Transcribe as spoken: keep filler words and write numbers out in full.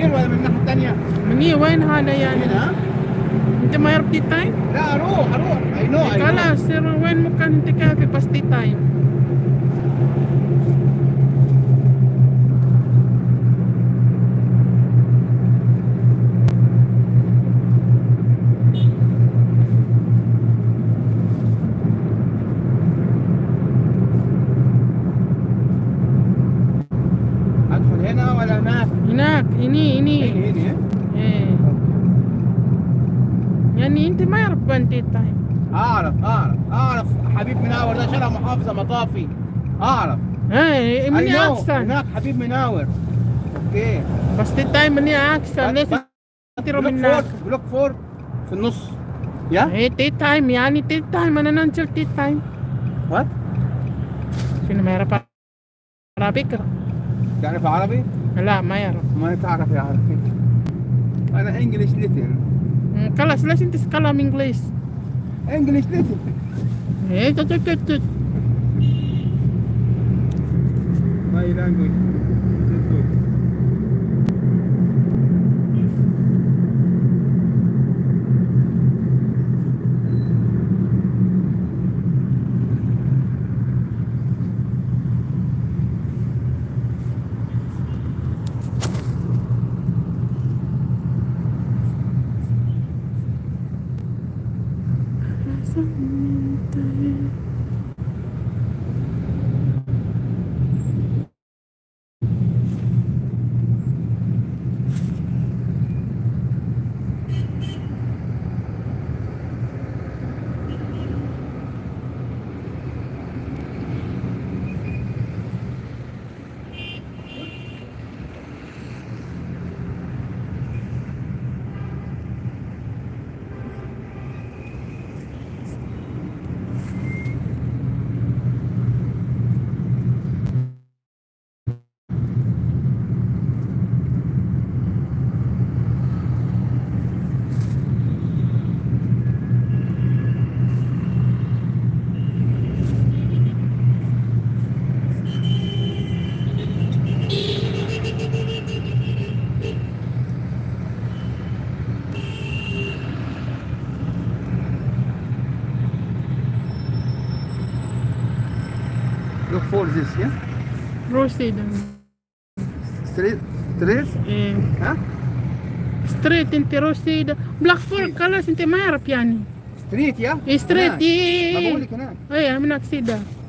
هير ولا من الناحية الثانية؟ من هي وين هذا يعني؟ هنا؟ انت ما يرب تي تايم؟ لا اروح اروح اي نو اي نو. خلاص وين مكان انت كافي بس تي تايم؟ ادخل هنا ولا هناك؟ هناك هني هني هني هني ايه يعني انت ما يعرف وين تي تايم. اعرف اعرف اعرف حبيب مناور ده شارع محافظة مطافي اعرف. ايه مني I know. اكسن هناك حبيب مناور. اوكي بس تي تايم مني اكسن ليش ترى بلوك من فور هناك؟ بلوك فور في النص. يا ايه تي تايم يعني تي تايم انا ننزل تي تايم. وات؟ شنو ما يعرف عربي كده؟ تعرف عربي؟ لا ما يعرف. ما تعرف يا عربي. انا انجلش ليتن. مم، خلاص ليش انت تتكلم انجليش؟ انجلش ليتن. ايه تت تت تت My language is good. Look for this, yeah? بروسيد. Straight, straight, ايه ها؟ ستريت انت روسيد بلاك فول خلاص انت ما يعرف يعني. Straight, يا؟ ستريت هناك. ايه ما بقول لك هناك. ايه هناك سيدا.